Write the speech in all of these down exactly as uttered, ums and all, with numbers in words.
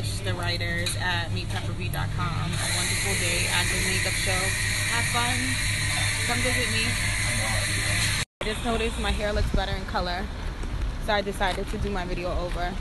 wish the writers at meet pepper bee dot com a wonderful day at the makeup show. Have fun. Come visit me. I just noticed my hair looks better in color, so I decided to do my video over.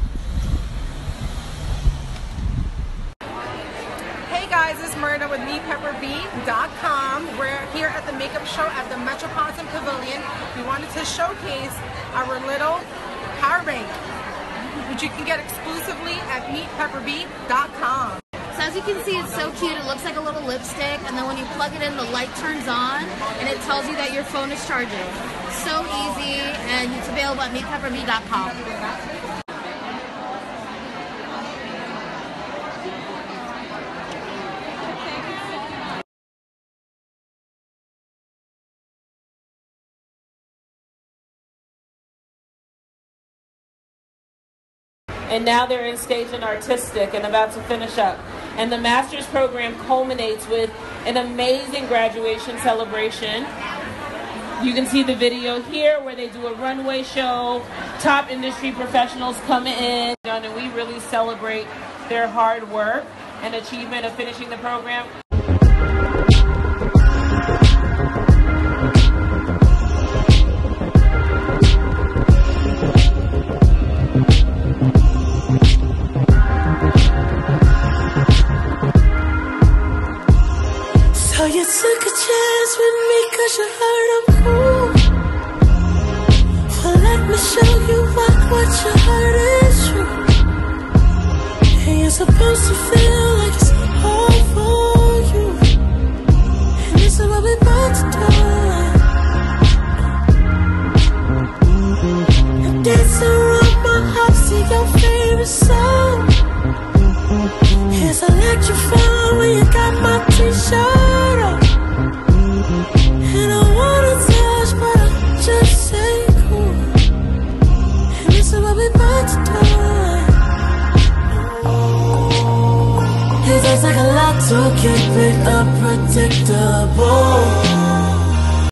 Hey guys, it's Myrna with meet pepper bee dot com. We're here at the makeup show at the Metropolitan Pavilion. We wanted to showcase our little power bank, which you can get exclusively at meet pepper bee dot com. So as you can see, it's so cute. It looks like a little lipstick, and then when you plug it in, the light turns on, and it tells you that your phone is charging. So easy, and it's available at meet pepper bee dot com. And now they're in stage and artistic and about to finish up. And the master's program culminates with an amazing graduation celebration. You can see the video here where they do a runway show, top industry professionals come in, and we really celebrate their hard work and achievement of finishing the program. So you took a chance with me cause you heard I'm cool. Well, let me show you what, what you heard is true. And you're supposed to feel like it's all for you. And this is what we're about to do. And dancing around my house to your favorite song. It's electrifying when you got my t-shirt on. And I wanna touch, but I just say cool. And this is what we're about to do. It tastes like a lot to keep it unpredictable.